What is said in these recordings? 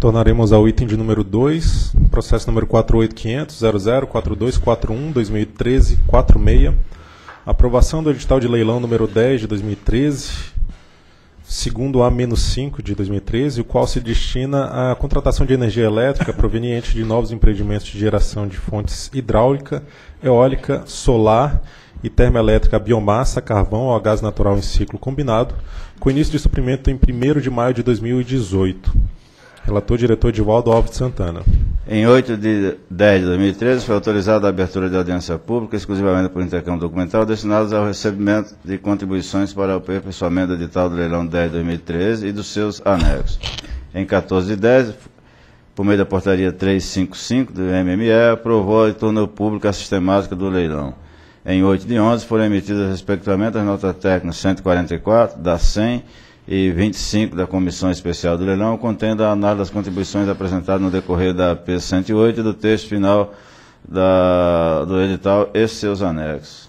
Tornaremos ao item de número 2, processo número 48500004241201346, aprovação do edital de leilão número 10 de 2013, segundo A-5 de 2013, o qual se destina à contratação de energia elétrica proveniente de novos empreendimentos de geração de fontes hidráulica, eólica, solar e termoelétrica a biomassa, carvão ou a gás natural em ciclo combinado, com início de suprimento em 1º de maio de 2018. Relator, diretor Edivaldo Alves de Santana. Em 8 de 10 de 2013, foi autorizada a abertura de audiência pública, exclusivamente por intercâmbio documental, destinados ao recebimento de contribuições para o aperfeiçoamento do edital do leilão 10 de 2013 e dos seus anexos. Em 14 de 10, por meio da portaria 355 do MME, aprovou e tornou pública a sistemática do leilão. Em 8 de 11, foram emitidas, respectivamente, as notas técnicas 144, da 100 e 25 da Comissão Especial do Leilão, contendo a análise das contribuições apresentadas no decorrer da P108 e do texto final do edital e seus anexos.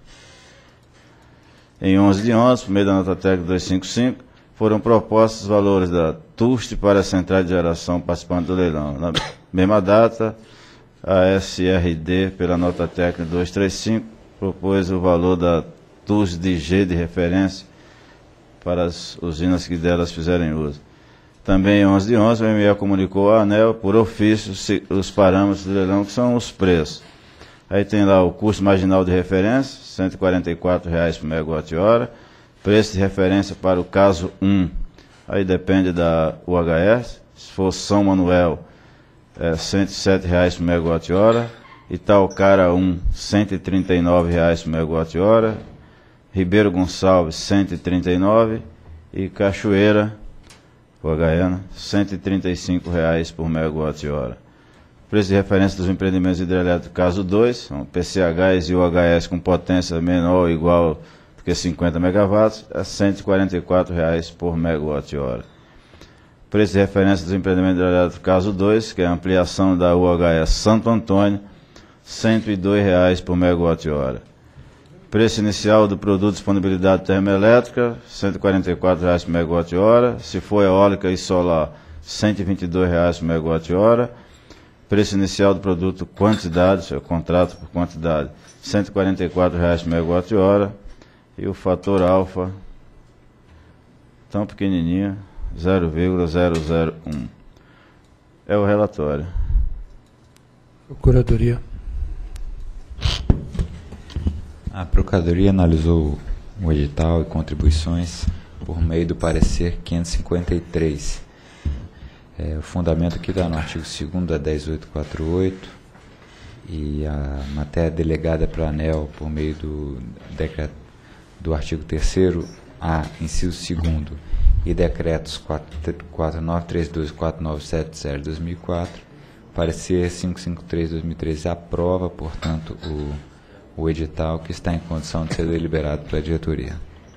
Em 11 de 11, por meio da nota técnica 255, foram propostos os valores da TUST para a central de geração participante do leilão. Na mesma data, a SRD, pela nota técnica 235, propôs o valor da TUST de G de referência para as usinas que delas fizerem uso. Também em 11 de 11, o ME comunicou à ANEEL, por ofício, os parâmetros do leilão, que são os preços. Aí tem lá o custo marginal de referência, R$ 144,00 por megawatt-hora, preço de referência para o caso 1, aí depende da UHS, se for São Manuel, R$ 107,00 por megawatt-hora, Itaocara 1, R$ 139,00 por megawatt-hora, Ribeiro Gonçalves, 139, e Cachoeira, UHE, R$ 135,00 por megawatt-hora. Preço de referência dos empreendimentos hidrelétricos, caso 2, são PCHs e UHS com potência menor ou igual do que 50 megawatts, é R$ 144,00 por megawatt-hora. Preço de referência dos empreendimentos hidrelétricos, caso 2, que é a ampliação da UHS Santo Antônio, R$ 102,00 por megawatt-hora. Preço inicial do produto disponibilidade termoelétrica, R$ 144,00 por megawatt-hora. Se for eólica e solar, R$ 122,00 por megawatt-hora. Preço inicial do produto quantidade, seu contrato por quantidade, R$ 144,00 por megawatt-hora. E o fator alfa, tão pequenininho, 0,001. É o relatório. Procuradoria. A Procuradoria analisou o edital e contribuições por meio do parecer 553. O fundamento aqui está no artigo 2º da 10848 e a matéria delegada para a ANEEL por meio do decreto do artigo 3º-A, inciso 2º, e decretos 4932 e 4970 de 2004, parecer 553 de 2013 aprova, portanto, o edital que está em condição de ser deliberado pela diretoria.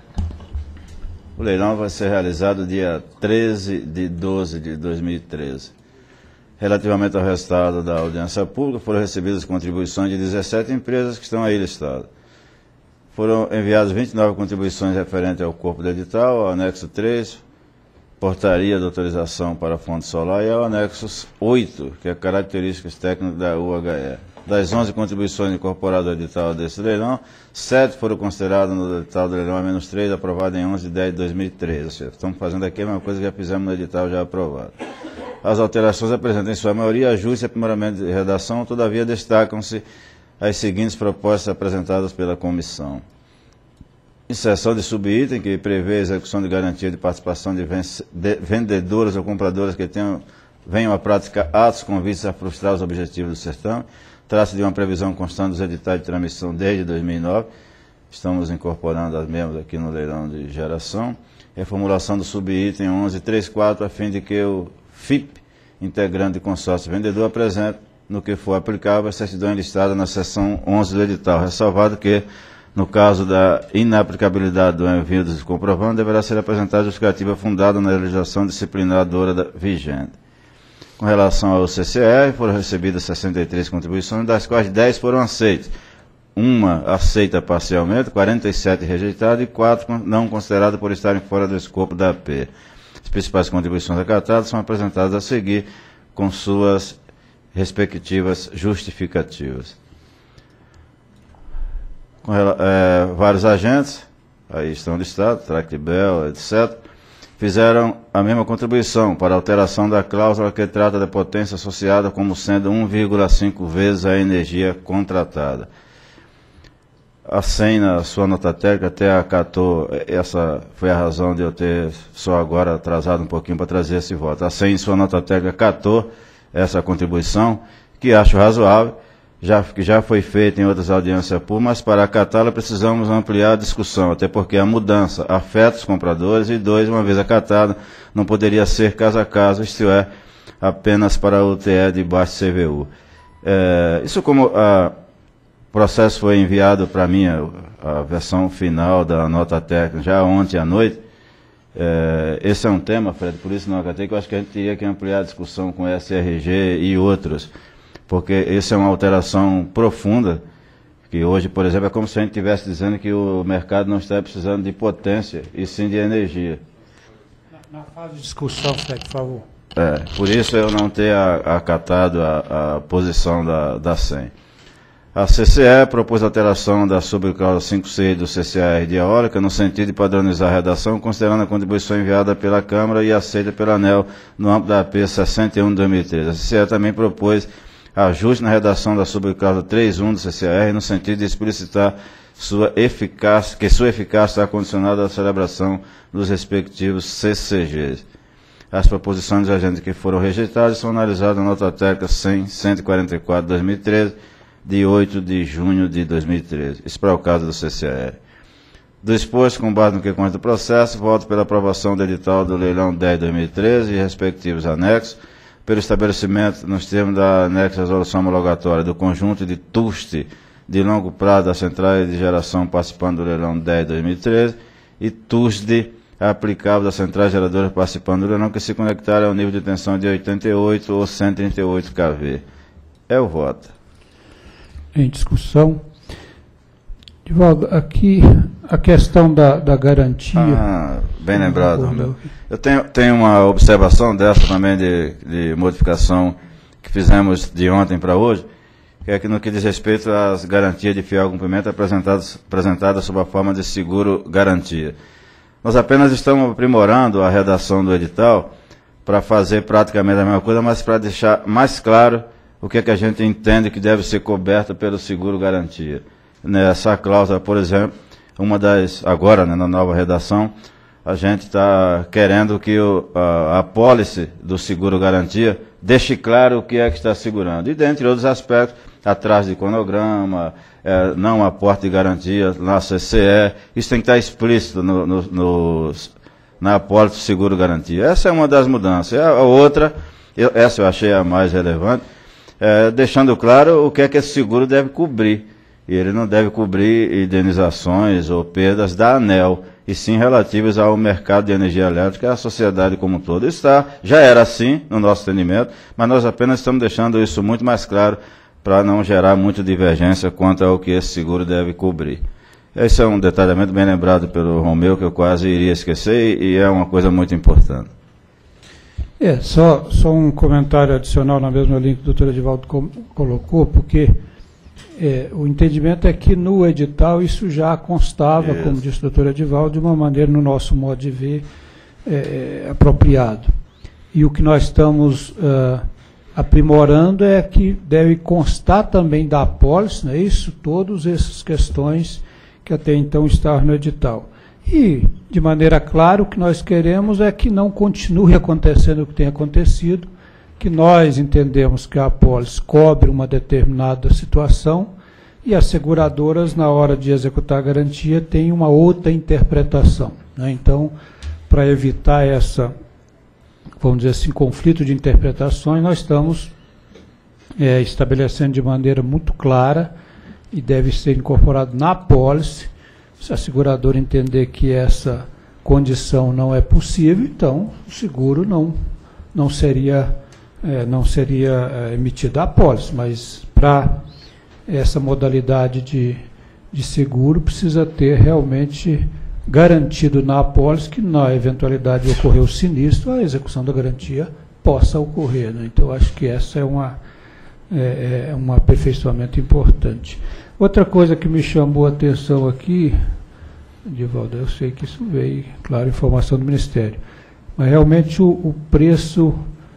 O leilão vai ser realizado dia 13 de 12 de 2013. Relativamente ao resultado da audiência pública, foram recebidas contribuições de 17 empresas que estão aí listadas. Foram enviadas 29 contribuições referentes ao corpo do edital, ao anexo 3, portaria de autorização para a fonte solar, e ao anexo 8, que é características técnicas da UHE. Das 11 contribuições incorporadas ao edital desse leilão, 7 foram consideradas no edital do leilão A-3, aprovado em 11 de 10 de 2013. Ou seja, estamos fazendo aqui a mesma coisa que já fizemos no edital já aprovado. As alterações apresentam em sua maioria ajuste e aprimoramento de redação, todavia destacam-se as seguintes propostas apresentadas pela comissão. Inserção de subitem, que prevê a execução de garantia de participação de vendedoras ou compradoras que venham a praticar atos com vista a frustrar os objetivos do certame. Trata-se de uma previsão constante dos editais de transmissão desde 2009. Estamos incorporando as mesmas aqui no leilão de geração. Reformulação do subitem 1134, a fim de que o FIP, integrante de consórcio vendedor, apresente, no que for aplicável, a certidão enlistada na seção 11 do edital, ressalvado que, no caso da inaplicabilidade do envio dos comprovantes, deverá ser apresentada justificativa fundada na legislação disciplinadora vigente. Com relação ao CCR, foram recebidas 63 contribuições, das quais 10 foram aceitas. Uma aceita parcialmente, 47 rejeitadas e 4 não consideradas por estarem fora do escopo da AP. As principais contribuições acatadas são apresentadas a seguir com suas respectivas justificativas. Vários agentes, aí estão listados, Tractebel, etc., fizeram a mesma contribuição para alteração da cláusula que trata da potência associada como sendo 1,5 vezes a energia contratada. A SEM, na sua nota técnica, até acatou, essa foi a razão de eu ter só agora atrasado um pouquinho para trazer esse voto. A SEM, em sua nota técnica, acatou essa contribuição, que acho razoável, que já foi feita em outras audiências públicas, mas para acatá-la precisamos ampliar a discussão, até porque a mudança afeta os compradores e, uma vez acatada, não poderia ser caso a caso, isto é, apenas para o TE de baixo CVU. Isso como o processo foi enviado para mim, a versão final da nota técnica, já ontem à noite, esse é um tema, Fred, por isso não acatei, que eu acho que a gente teria que ampliar a discussão com o SRG e outros, porque essa é uma alteração profunda, que hoje, por exemplo, é como se a gente estivesse dizendo que o mercado não está precisando de potência, e sim de energia. Na fase de discussão, Fred, por favor. Por isso eu não ter acatado a posição da SEM. A CCE propôs a alteração da subcláusula 5C do CCAR de eólica, no sentido de padronizar a redação, considerando a contribuição enviada pela Câmara e aceita pela ANEEL no âmbito da AP 61 de 2013. A CCE também propôs ajuste na redação da subcláusula 3.1 do CCAR, no sentido de explicitar que sua eficácia está condicionada à celebração dos respectivos CCGs. As proposições dos agentes que foram rejeitadas são analisadas na nota técnica 100-144 de 2013, de 8 de junho de 2013. Isso para o caso do CCAR. Do exposto, com base no que consta do processo, voto pela aprovação do edital do leilão 10 de 2013 e respectivos anexos, pelo estabelecimento, nos termos da anexa resolução homologatória, do conjunto de TUST de longo prazo das centrais de geração participando do leilão 10 de 2013 e TUSD aplicável das centrais geradoras participando do leilão que se conectarem ao nível de tensão de 88 ou 138 kV. É o voto. Em discussão. Divaldo, aqui a questão da garantia. Bem lembrado, Romeu. Eu tenho uma observação dessa também de modificação que fizemos de ontem para hoje, que é que no que diz respeito às garantias de fiel cumprimento apresentadas sob a forma de seguro-garantia. Nós apenas estamos aprimorando a redação do edital para fazer praticamente a mesma coisa, mas para deixar mais claro o que é que a gente entende que deve ser coberto pelo seguro-garantia. Nessa cláusula, por exemplo, agora, na nova redação, a gente está querendo que a apólice do seguro-garantia deixe claro o que é que está segurando. E, dentre outros aspectos, atrás de cronograma, não aporte de garantia na CCE, isso tem que estar explícito na apólice do seguro-garantia. Essa é uma das mudanças. A outra, essa eu achei a mais relevante, deixando claro o que é que esse seguro deve cobrir. E ele não deve cobrir indenizações ou perdas da ANEEL, e sim relativas ao mercado de energia elétrica e à sociedade como um todo. Isso já era assim no nosso entendimento, mas nós apenas estamos deixando isso muito mais claro para não gerar muita divergência quanto ao que esse seguro deve cobrir. Esse é um detalhamento bem lembrado pelo Romeu, que eu quase iria esquecer, e é uma coisa muito importante. Só um comentário adicional na mesma linha que o doutor Edivaldo colocou, porque o entendimento é que no edital isso já constava, como disse o doutor Edivaldo, de uma maneira, no nosso modo de ver, apropriado. E o que nós estamos aprimorando é que deve constar também da apólice, não é isso? Todas essas questões que até então estavam no edital. E, de maneira clara, o que nós queremos é que não continue acontecendo o que tem acontecido, que nós entendemos que a apólice cobre uma determinada situação e as seguradoras, na hora de executar a garantia, têm uma outra interpretação, né? Então, para evitar vamos dizer assim, conflito de interpretações, nós estamos estabelecendo de maneira muito clara e deve ser incorporado na apólice. Se a seguradora entender que essa condição não é possível, então o seguro não seria emitida a apólice, mas para essa modalidade de seguro precisa ter realmente garantido na apólice que, na eventualidade de ocorrer o sinistro, a execução da garantia possa ocorrer, né? Então, acho que essa é um aperfeiçoamento importante. Outra coisa que me chamou a atenção aqui, Edivaldo, eu sei que isso veio, claro, informação do Ministério, mas realmente o preço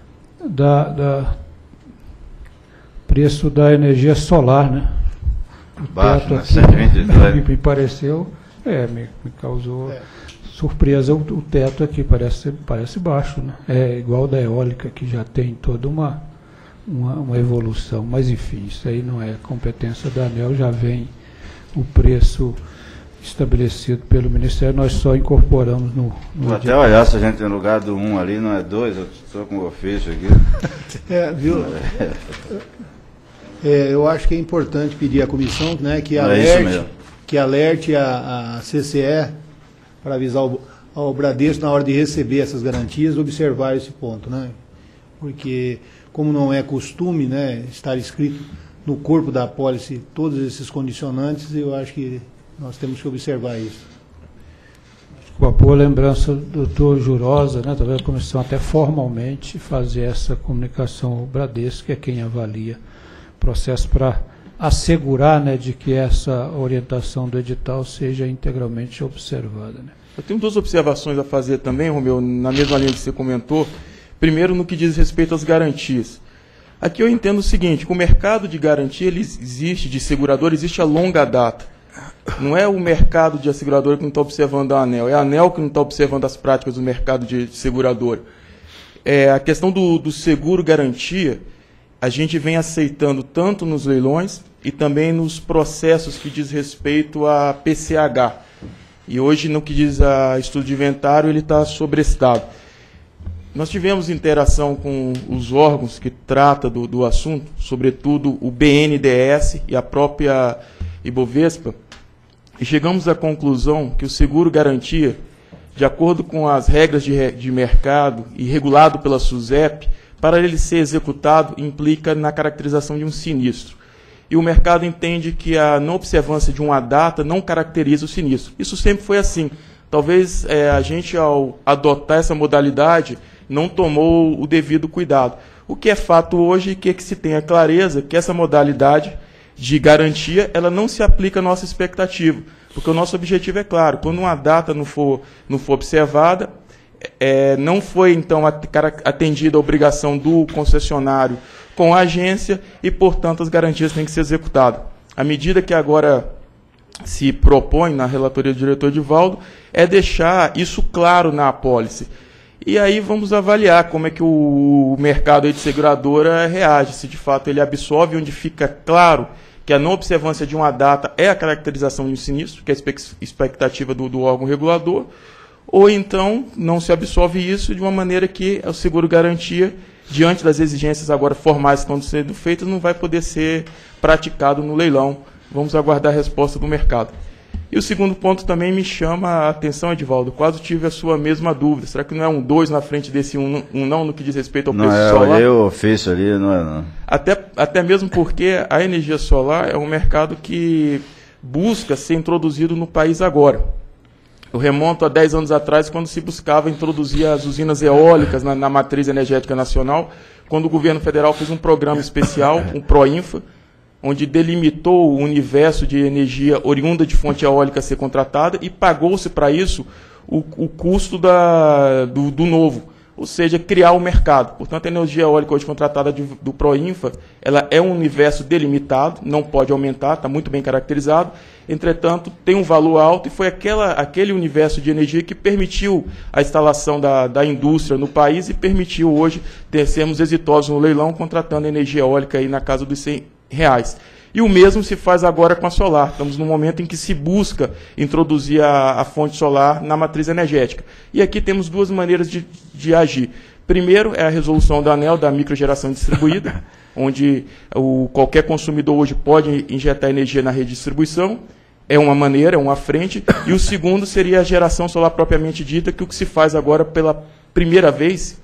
preço da energia solar, né? O baixo, teto né? aqui, 122. me pareceu, me causou surpresa o teto aqui, parece baixo, né? É igual da eólica, que já tem toda uma evolução, mas enfim, isso aí não é competência da ANEEL, já vem o preço estabelecido pelo Ministério, nós só incorporamos no Vou até olhar se a gente tem lugar do 1 ali, não é 2, eu estou com o ofício aqui. Viu? Eu acho que é importante pedir à comissão, né, que alerte a CCE para avisar ao Bradesco na hora de receber essas garantias, observar esse ponto, né? Porque como não é costume, né, estar escrito no corpo da apólice todos esses condicionantes, eu acho que nós temos que observar isso. Com a boa lembrança do doutor Jurosa, né, talvez a comissão até formalmente fazer essa comunicação ao Bradesco, que é quem avalia o processo, para assegurar, né, de que essa orientação do edital seja integralmente observada, né. Eu tenho duas observações a fazer também, Romeu, na mesma linha que você comentou. Primeiro, no que diz respeito às garantias. Aqui eu entendo o seguinte, que o mercado de garantia ele existe, de segurador, existe a longa data. Não é o mercado de asseguradora que não está observando a ANEEL, é a ANEEL que não está observando as práticas do mercado de seguradora. A questão do seguro garantia, a gente vem aceitando tanto nos leilões e também nos processos que diz respeito a PCH. E hoje, no que diz a estudo de inventário, ele está sobrestado. Nós tivemos interação com os órgãos que tratam do assunto, sobretudo o BNDES e a própria Ibovespa, e chegamos à conclusão que o seguro garantia, de acordo com as regras de mercado e regulado pela SUSEP, para ele ser executado, implica na caracterização de um sinistro. E o mercado entende que a não observância de uma data não caracteriza o sinistro. Isso sempre foi assim. Talvez a gente, ao adotar essa modalidade, não tomou o devido cuidado. O que é fato hoje é que se tenha clareza que essa modalidade de garantia ela não se aplica à nossa expectativa, porque o nosso objetivo é claro, quando uma data não for observada, não foi então atendida a obrigação do concessionário com a agência e, portanto, as garantias têm que ser executadas. A medida que agora se propõe na relatoria do diretor Edivaldo é deixar isso claro na apólice. E aí vamos avaliar como é que o mercado de seguradora reage, se de fato ele absolve, onde fica claro que a não observância de uma data é a caracterização de um sinistro, que é a expectativa do órgão regulador, ou então não se absolve isso de uma maneira que o seguro garantia, diante das exigências agora formais que estão sendo feitas, não vai poder ser praticado no leilão. Vamos aguardar a resposta do mercado. E o segundo ponto também me chama a atenção, Edivaldo, quase tive a sua mesma dúvida. Será que não é um 2 na frente desse não no que diz respeito ao preço solar? Não, eu ofício ali, não é não. Até mesmo porque a energia solar é um mercado que busca ser introduzido no país agora. Eu remonto a 10 anos atrás, quando se buscava introduzir as usinas eólicas na matriz energética nacional, quando o governo federal fez um programa especial, um PROINFA, onde delimitou o universo de energia oriunda de fonte eólica a ser contratada e pagou-se para isso o custo do novo, ou seja, criar o mercado. Portanto, a energia eólica hoje contratada do PROINFA, ela é um universo delimitado, não pode aumentar, está muito bem caracterizado, entretanto, tem um valor alto e foi aquele universo de energia que permitiu a instalação da indústria no país e permitiu hoje sermos exitosos no leilão, contratando energia eólica aí na casa dos R$100. E o mesmo se faz agora com a solar. Estamos no momento em que se busca introduzir a fonte solar na matriz energética. E aqui temos duas maneiras de agir. Primeiro é a resolução da ANEEL, da microgeração distribuída, onde qualquer consumidor hoje pode injetar energia na rede de distribuição. É uma maneira, é uma frente. E o segundo seria a geração solar propriamente dita, que o que se faz agora pela primeira vez,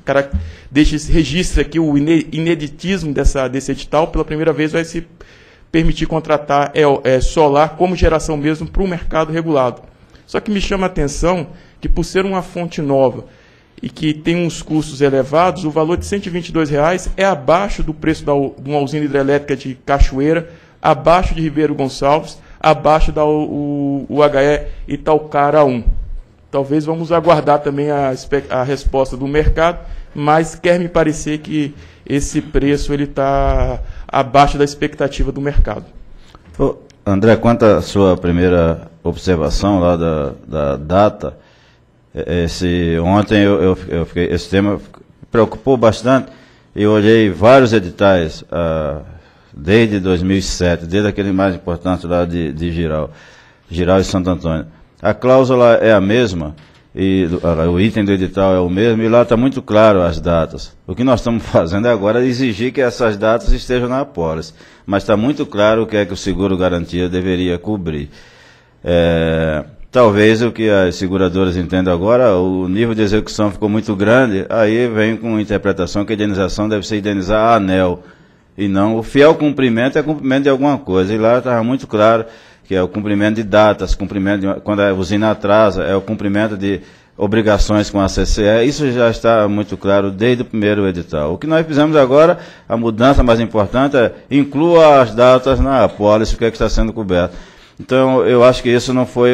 registra aqui o ineditismo desse edital, pela primeira vez vai se permitir contratar solar como geração mesmo para o mercado regulado. Só que me chama a atenção que, por ser uma fonte nova e que tem uns custos elevados, o valor de R$ 122,00 é abaixo do preço de uma usina hidrelétrica de Cachoeira, abaixo de Ribeiro Gonçalves, abaixo da UHE Itaucara 1. Talvez vamos aguardar também a resposta do mercado, mas quer me parecer que esse preço está abaixo da expectativa do mercado. André, quanto à sua primeira observação lá da data, ontem esse tema me preocupou bastante. Eu olhei vários editais desde 2007, desde aquele mais importante lá de Giral e Santo Antônio. A cláusula é a mesma, e o item do edital é o mesmo, e lá está muito claro as datas. O que nós estamos fazendo agora é exigir que essas datas estejam na apólice, mas está muito claro o que é que o seguro-garantia deveria cobrir. Talvez o que as seguradoras entendem agora, o nível de execução ficou muito grande, aí vem com a interpretação que a indenização deve ser indenizar a ANEEL, e não o fiel cumprimento é cumprimento de alguma coisa, e lá estava muito claro que é o cumprimento de datas, quando a usina atrasa, é o cumprimento de obrigações com a CCE, isso já está muito claro desde o primeiro edital. O que nós fizemos agora, a mudança mais importante é inclua as datas na apólice, o que é que está sendo coberto. Então, eu acho que isso não foi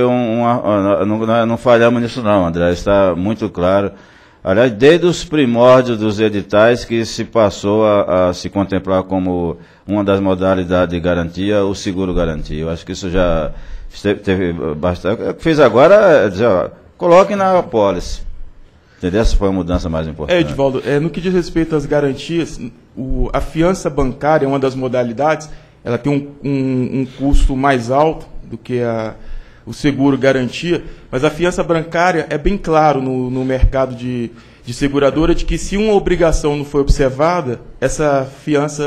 não falhamos nisso não, André, está muito claro. Aliás, desde os primórdios dos editais que se passou a se contemplar como uma das modalidades de garantia, o seguro-garantia. Eu acho que isso já teve bastante. O que fiz agora é dizer, coloque na apólice. Entendeu? Essa foi a mudança mais importante. Edivaldo, no que diz respeito às garantias, a fiança bancária é uma das modalidades, ela tem um custo mais alto do que o seguro-garantia, mas a fiança bancária é bem claro no mercado de seguradora de que se uma obrigação não foi observada, essa fiança,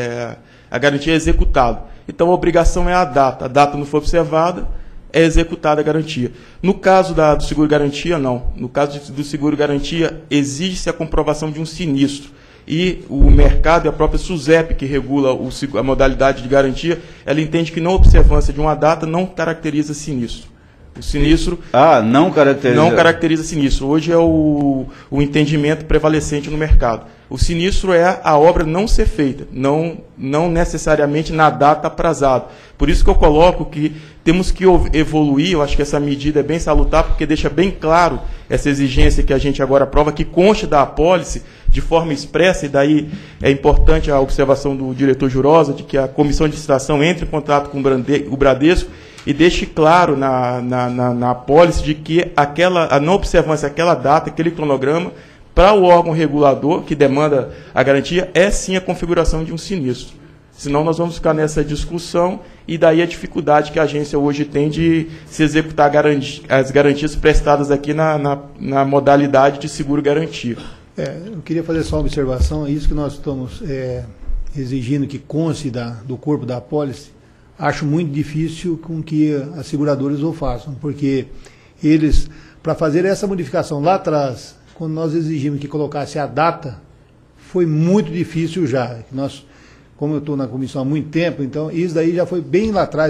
a garantia é executada. Então a obrigação é a data não foi observada, é executada a garantia. No caso do seguro-garantia, não. No caso do seguro-garantia, exige-se a comprovação de um sinistro. E o mercado e a própria SUSEP, que regula a modalidade de garantia, ela entende que não observância de uma data não caracteriza sinistro. O sinistro não caracteriza sinistro. Hoje é o entendimento prevalecente no mercado. O sinistro é a obra não ser feita, não necessariamente na data aprazada. Por isso que eu coloco que temos que evoluir, eu acho que essa medida é bem salutar, porque deixa bem claro essa exigência que a gente agora aprova, que conste da apólice de forma expressa, e daí é importante a observação do diretor Jurosa, de que a comissão de licitação entre em contato com o Bradesco e deixe claro na apólice de que a não observância daquela data, aquele cronograma, para o órgão regulador que demanda a garantia, é sim a configuração de um sinistro. Senão nós vamos ficar nessa discussão e daí a dificuldade que a agência hoje tem de se executar as garantias prestadas aqui na modalidade de seguro-garantia. Eu queria fazer só uma observação, isso que nós estamos exigindo que conste do corpo da apólice, acho muito difícil com que as seguradoras o façam, porque eles, para fazer essa modificação lá atrás, quando nós exigimos que colocasse a data, foi muito difícil já. Como eu estou na comissão há muito tempo, então isso daí já foi bem lá atrás,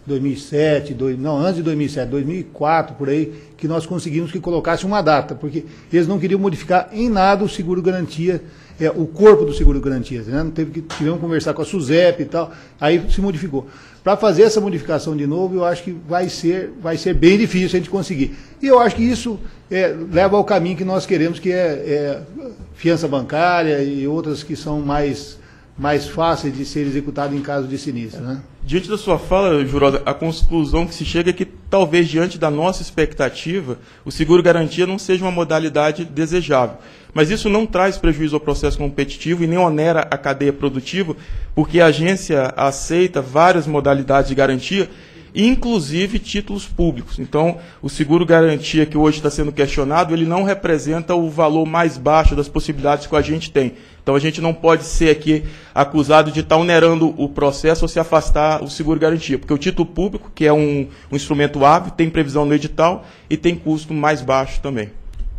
2007, antes de 2007, 2004, por aí, que nós conseguimos que colocasse uma data, porque eles não queriam modificar em nada o seguro-garantia, o corpo do seguro-garantia, né? Tivemos que conversar com a SUSEP e tal, aí se modificou. Para fazer essa modificação de novo, eu acho que vai ser bem difícil a gente conseguir. E eu acho que isso leva ao caminho que nós queremos, que é fiança bancária e outras que são mais fáceis de ser executadas em caso de sinistro, né? Diante da sua fala, Jurosa, a conclusão que se chega é que talvez diante da nossa expectativa, o seguro-garantia não seja uma modalidade desejável. Mas isso não traz prejuízo ao processo competitivo e nem onera a cadeia produtiva, porque a agência aceita várias modalidades de garantia, inclusive títulos públicos. Então, o seguro-garantia que hoje está sendo questionado, ele não representa o valor mais baixo das possibilidades que a gente tem. Então, a gente não pode ser aqui acusado de estar onerando o processo ou se afastar o seguro-garantia, porque o título público, que é um instrumento hábil, tem previsão no edital e tem custo mais baixo também.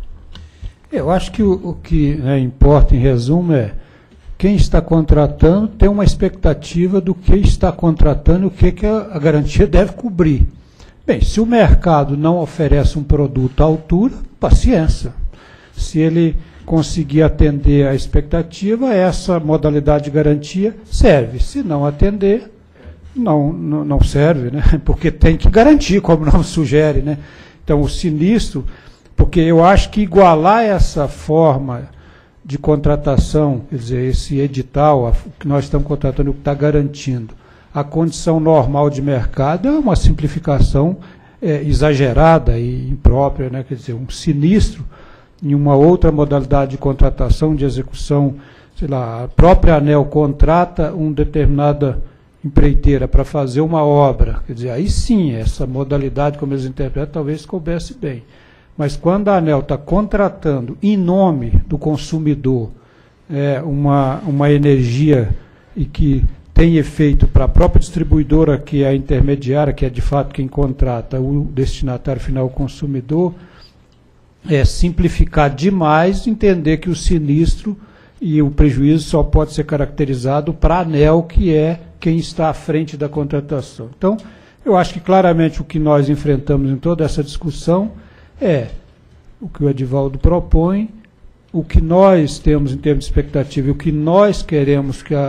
Eu acho que o que importa, em resumo, é quem está contratando tem uma expectativa do que está contratando e o que a garantia deve cobrir. Bem, se o mercado não oferece um produto à altura, paciência. Se ele conseguir atender a expectativa, essa modalidade de garantia serve. Se não atender, não serve, né? Porque tem que garantir, como não sugere, né? Então, o sinistro, porque eu acho que igualar essa forma de contratação, quer dizer, esse edital, o que nós estamos contratando, o que está garantindo, a condição normal de mercado é uma simplificação exagerada e imprópria, né? Quer dizer, um sinistro em uma outra modalidade de contratação, de execução, sei lá, a própria ANEEL contrata uma determinada empreiteira para fazer uma obra, quer dizer, aí sim, essa modalidade, como eles interpretam, talvez coubesse bem. Mas quando a ANEEL está contratando em nome do consumidor uma energia e que tem efeito para a própria distribuidora, que é a intermediária, que é de fato quem contrata, o destinatário final, o consumidor, é simplificar demais, entender que o sinistro e o prejuízo só pode ser caracterizado para a ANEEL, que é quem está à frente da contratação. Então, eu acho que claramente o que nós enfrentamos em toda essa discussão é o que o Edivaldo propõe, o que nós temos em termos de expectativa e o que nós queremos que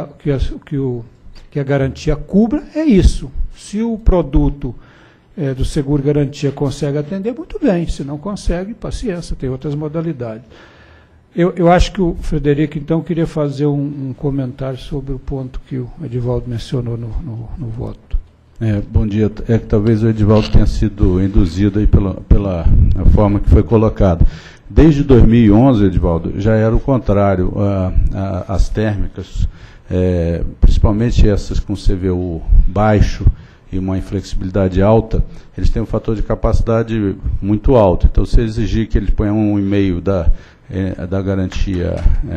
a garantia cubra é isso. Se o produto do seguro garantia consegue atender, muito bem. Se não consegue, paciência, tem outras modalidades. Eu acho que o Frederico, então, queria fazer um comentário sobre o ponto que o Edivaldo mencionou no voto. Bom dia. Que talvez o Edivaldo tenha sido induzido aí pela forma que foi colocado. Desde 2011, Edivaldo, já era o contrário. As térmicas, principalmente essas com CVU baixo e uma inflexibilidade alta, eles têm um fator de capacidade muito alto. Então, se exigir que ele ponha 1,5 da garantia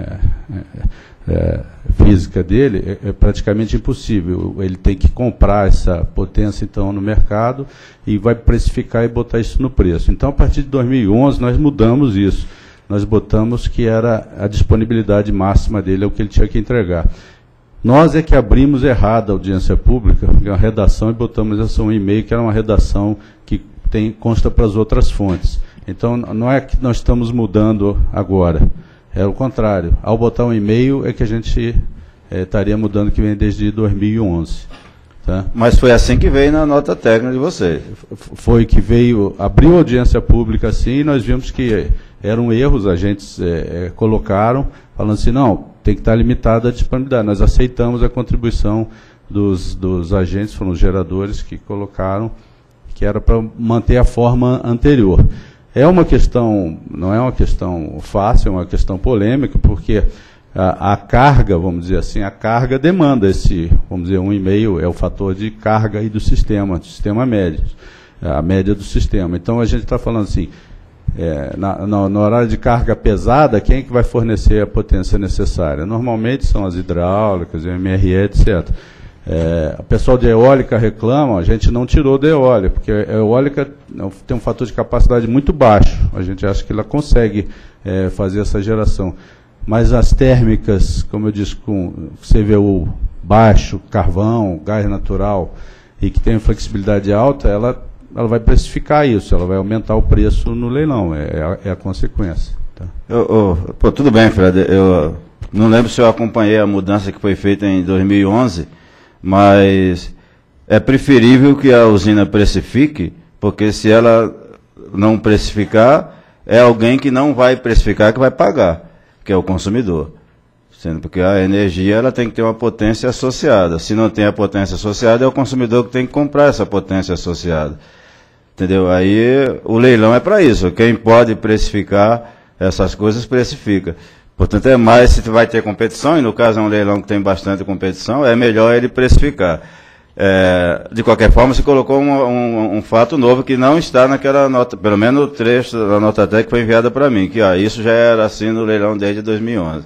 física dele, é praticamente impossível. Ele tem que comprar essa potência, então, no mercado e vai precificar e botar isso no preço. Então, a partir de 2011, nós mudamos isso. Nós botamos que era a disponibilidade máxima dele, é o que ele tinha que entregar. Nós é que abrimos errada a audiência pública, a redação, e botamos essa 1,5, que era uma redação que consta para as outras fontes. Então, não é que nós estamos mudando agora, é o contrário. Ao botar 1,5 é que a gente estaria mudando, que vem desde 2011. Tá? Mas foi assim que veio na nota técnica de vocês. Foi que veio, abriu a audiência pública assim, e nós vimos que eram erros, os agentes colocaram, falando assim, não, tem que estar limitada a disponibilidade. Nós aceitamos a contribuição dos agentes, foram os geradores que colocaram, que era para manter a forma anterior. É uma questão, não é uma questão fácil, é uma questão polêmica, porque a carga, vamos dizer assim, a carga demanda esse, vamos dizer, 1,5 é o fator de carga aí do sistema médio, a média do sistema. Então, a gente está falando assim, no horário de carga pesada, quem é que vai fornecer a potência necessária? Normalmente são as hidráulicas, o MRE, etc. O pessoal de eólica reclama, a gente não tirou da eólica, porque a eólica tem um fator de capacidade muito baixo, a gente acha que ela consegue fazer essa geração. Mas as térmicas, como eu disse, com CVU baixo, carvão, gás natural, e que tem flexibilidade alta, ela vai precificar isso, ela vai aumentar o preço no leilão, é a consequência. Tá? Tudo bem, Fred, eu não lembro se eu acompanhei a mudança que foi feita em 2011, mas é preferível que a usina precifique, porque se ela não precificar, é alguém que não vai precificar que vai pagar, que é o consumidor. Sendo porque a energia ela tem que ter uma potência associada. Se não tem a potência associada, é o consumidor que tem que comprar essa potência associada. Entendeu? Aí o leilão é para isso. Quem pode precificar essas coisas, precifica. Portanto, é mais se vai ter competição, e no caso é um leilão que tem bastante competição, é melhor ele precificar. De qualquer forma, se colocou um fato novo que não está naquela nota, pelo menos o trecho da nota técnica que foi enviada para mim, que isso já era assim no leilão desde 2011.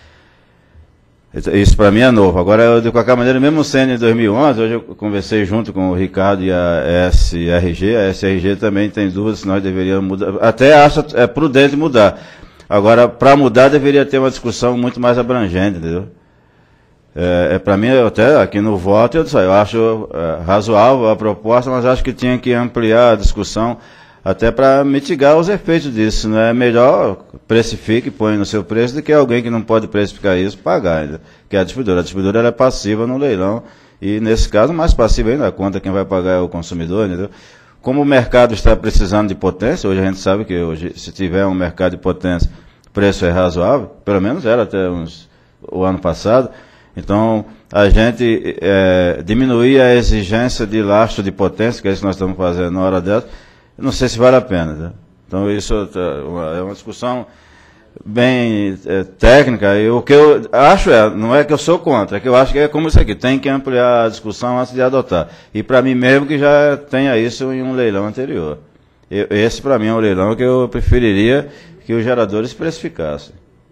Isso para mim é novo. Agora, de qualquer maneira, mesmo sendo em 2011, hoje eu conversei junto com o Ricardo e a SRG. A SRG também tem dúvidas se nós deveríamos mudar. Até acho prudente mudar. Agora, para mudar, deveria ter uma discussão muito mais abrangente, entendeu? Para mim, até aqui no voto, eu acho razoável a proposta, mas acho que tinha que ampliar a discussão até para mitigar os efeitos disso. Não é melhor precifique, põe no seu preço, do que alguém que não pode precificar isso pagar ainda, que é a distribuidora. A distribuidora ela é passiva no leilão, e nesse caso, mais passiva ainda, a conta quem vai pagar é o consumidor, entendeu? Como o mercado está precisando de potência, hoje a gente sabe que hoje, se tiver um mercado de potência, o preço é razoável, pelo menos era até o ano passado. Então, a gente diminuir a exigência de lastro de potência, que é isso que nós estamos fazendo na hora dessa, não sei se vale a pena. Né? Então, isso é uma discussão bem técnica, e o que eu acho não é que eu sou contra, é que eu acho que é como isso aqui, tem que ampliar a discussão antes de adotar. E para mim mesmo que já tenha isso em um leilão anterior. Esse para mim é um leilão que eu preferiria que os geradores precificassem.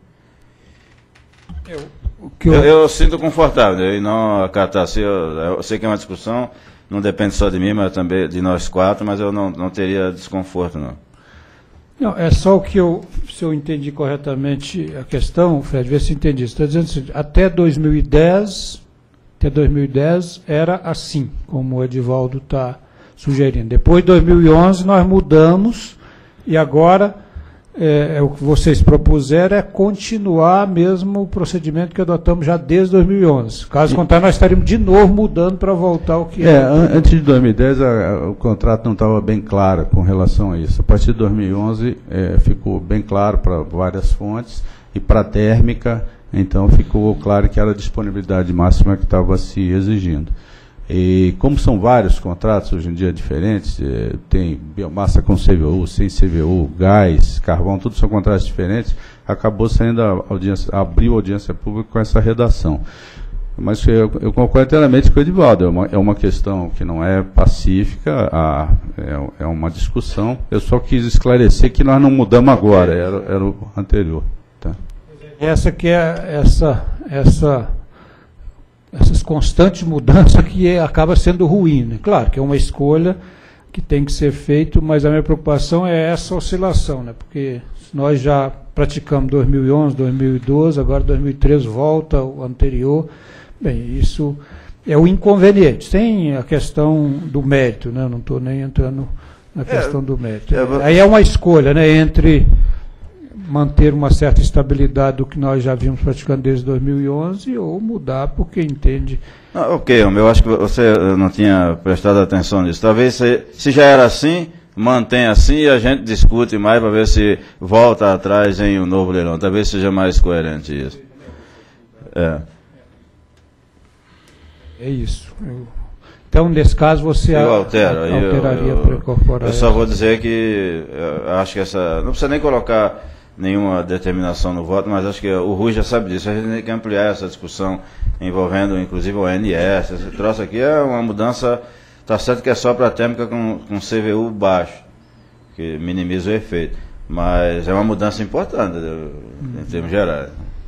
Eu sinto confortável, e não acatar assim, eu sei que é uma discussão, não depende só de mim, mas também de nós quatro, mas eu não teria desconforto, não. Não, é só o que se eu entendi corretamente a questão, Fred, vê se entendi. Você está dizendo assim, até 2010 era assim, como o Edivaldo está sugerindo. Depois de 2011 nós mudamos, e agora o que vocês propuseram é continuar mesmo o procedimento que adotamos já desde 2011. Caso contrário, nós estaríamos de novo mudando para voltar ao que antes de 2010 o contrato não estava bem claro com relação a isso. A partir de 2011 ficou bem claro para várias fontes, e para a térmica, então ficou claro que era a disponibilidade máxima que estava se exigindo. E como são vários contratos hoje em dia diferentes, tem biomassa com CVU, sem CVU, gás, carvão, tudo são contratos diferentes, acabou saindo abriu audiência pública com essa redação. Mas eu concordo inteiramente com o Edivaldo, é uma questão que não é pacífica, é uma discussão. Eu só quis esclarecer que nós não mudamos agora, era o anterior. Tá? Essa que é essas constantes mudanças que acaba sendo ruim. Né? Claro que é uma escolha que tem que ser feita, mas a minha preocupação é essa oscilação, né? Porque nós já praticamos 2011, 2012, agora 2013 volta o anterior. Bem, isso é o inconveniente. Tem a questão do mérito, né? Não estou nem entrando na questão do mérito. Aí é uma escolha, né? Entre manter uma certa estabilidade do que nós já vimos praticando desde 2011 ou mudar porque entende... Ok, eu acho que você não tinha prestado atenção nisso. Talvez se já era assim, mantenha assim e a gente discute mais para ver se volta atrás em um novo leilão. Talvez seja mais coerente isso. É isso. Então, nesse caso, você alteraria para incorporar. Eu só vou dizer que acho que não precisa nem colocar nenhuma determinação no voto, mas acho que o Rui já sabe disso. A gente tem que ampliar essa discussão envolvendo, inclusive, o ONS. Esse troço aqui é uma mudança, está certo que é só para a térmica com CVU baixo, que minimiza o efeito, mas é uma mudança importante em termos gerais.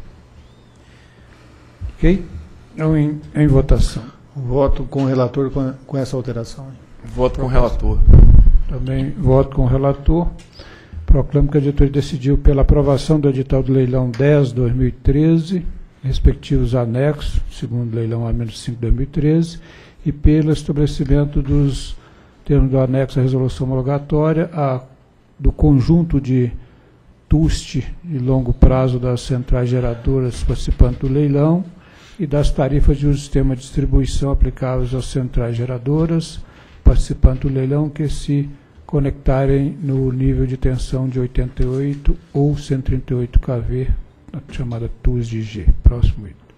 Ok? Então, em votação. Voto com o relator com essa alteração. Voto com o relator. Também voto com o relator. Proclamo que a diretoria decidiu pela aprovação do edital do leilão 10/2013, respectivos anexos, segundo leilão A-5/2013, e pelo estabelecimento dos termos do anexo à resolução homologatória do conjunto de TUST de longo prazo das centrais geradoras participantes do leilão e das tarifas de uso do sistema de distribuição aplicáveis às centrais geradoras participantes do leilão que se conectarem no nível de tensão de 88 ou 138 kV, na chamada TUS de G. Próximo item.